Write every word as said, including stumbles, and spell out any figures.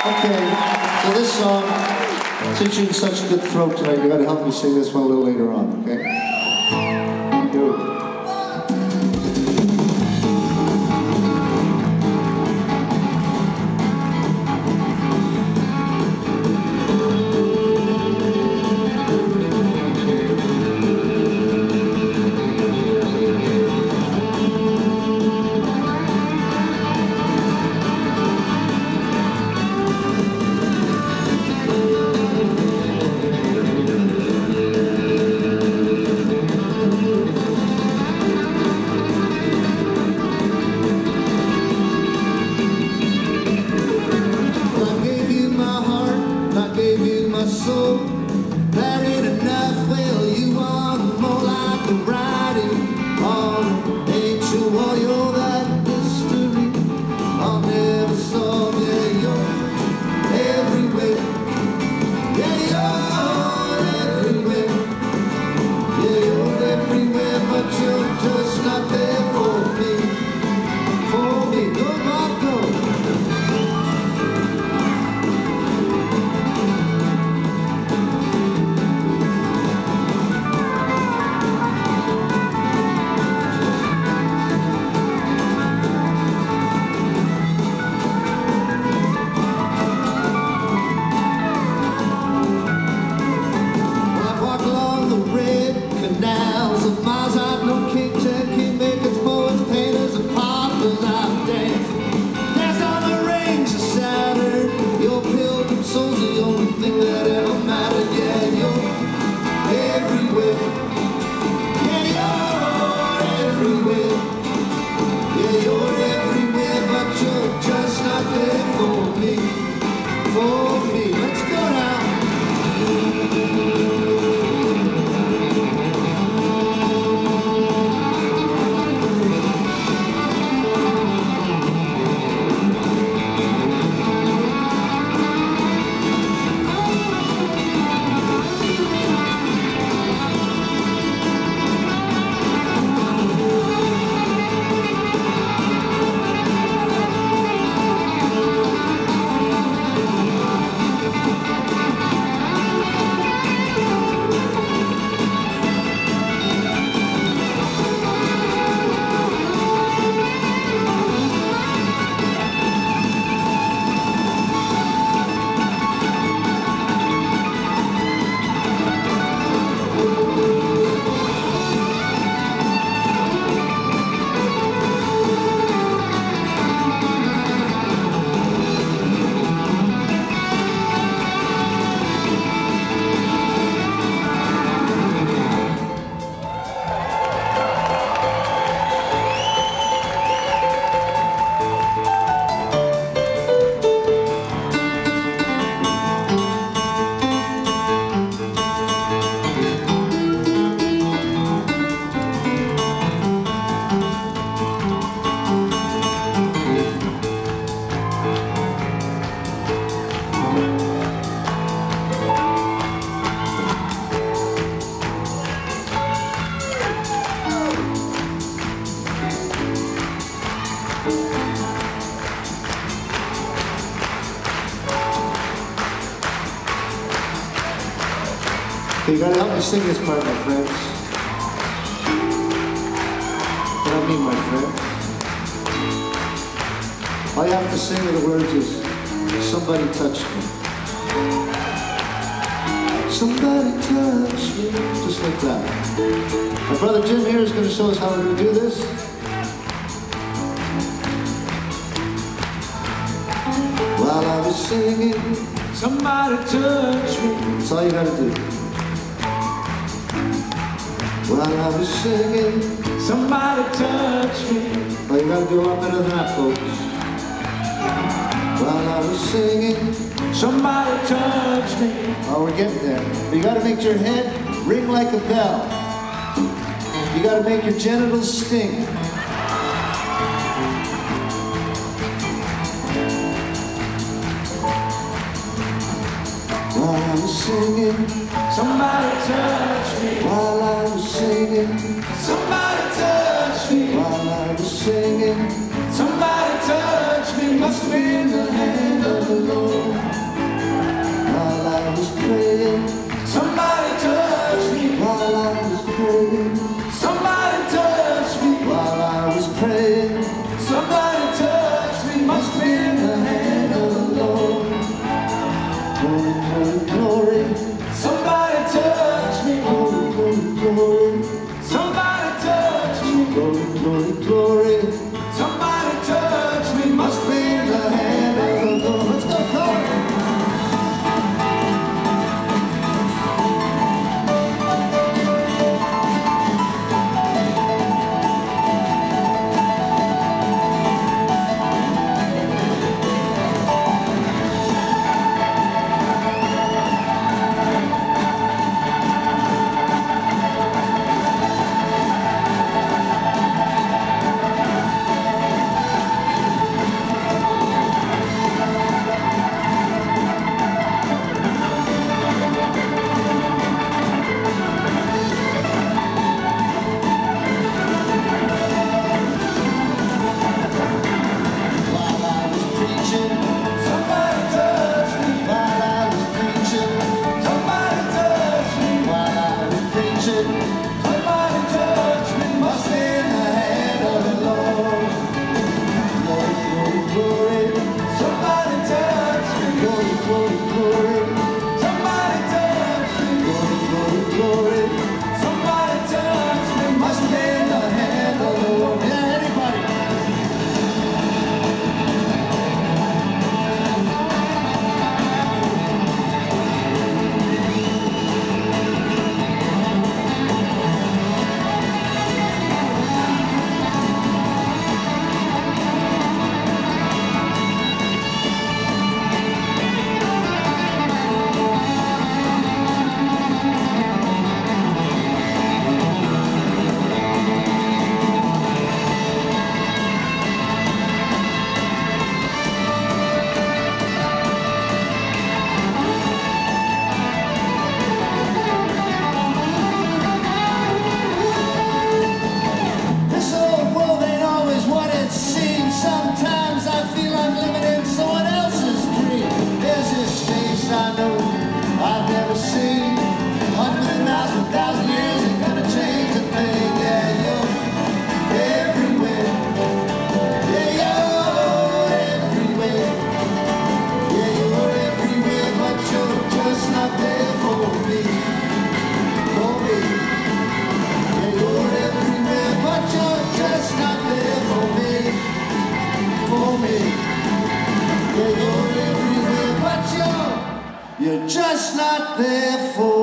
Okay, so this song, since you're in such a good throat tonight, you gotta help me sing this one a little later on, okay? Here we go. So that ain't enough. Well, you want more like the writing on an ancient wall. You're that mystery I'll never solve. Yeah, you're everywhere. Yeah, you're everywhere. Yeah, you're everywhere, but you're just not there for me. For me, go back, go. Canals of miles I've known kings and kingmakers, poets, painters, and paupers. I've danced, danced on the rings of Saturn. Your pilgrim soul's the only thing that ever mattered. Yeah, you're everywhere. Yeah, you're everywhere. Yeah, you're everywhere, but you're just not there for me. For me. Let's go now. You gotta help me sing this part, my friends. What I mean, my friends. All you have to sing with the words is, somebody touched me. Somebody touched me. Just like that. My brother Jim here is gonna show us how we're gonna do this. While I was singing, somebody touched me. That's all you gotta do. While I was singing, somebody touched me. Oh, you gotta do a lot better than that, folks. While I was singing, somebody touched me. Oh, we're getting there. But you gotta make your head ring like a bell. You gotta make your genitals sting. While I was singing, somebody touched me. While I was singing, somebody touched me. While I was singing, somebody touched me. Must have been the hand of the Lord. glory, glory. Somebody touch me, glory, glory, glory. Somebody touch me, must have been the hand of the Lord. Yeah, anybody? Sometimes I feel I'm living in someone else's dream. There's this face I know I've never seen. Hundred thousand, thousand years ain't gonna change a thing. Yeah, you're everywhere. Yeah, you're everywhere. Yeah, you're everywhere, but you're just not there for me. For me. Yeah, you're everywhere, but you're just not there for me. For me. Yeah, you're everywhere, but you're, you're just not there for me.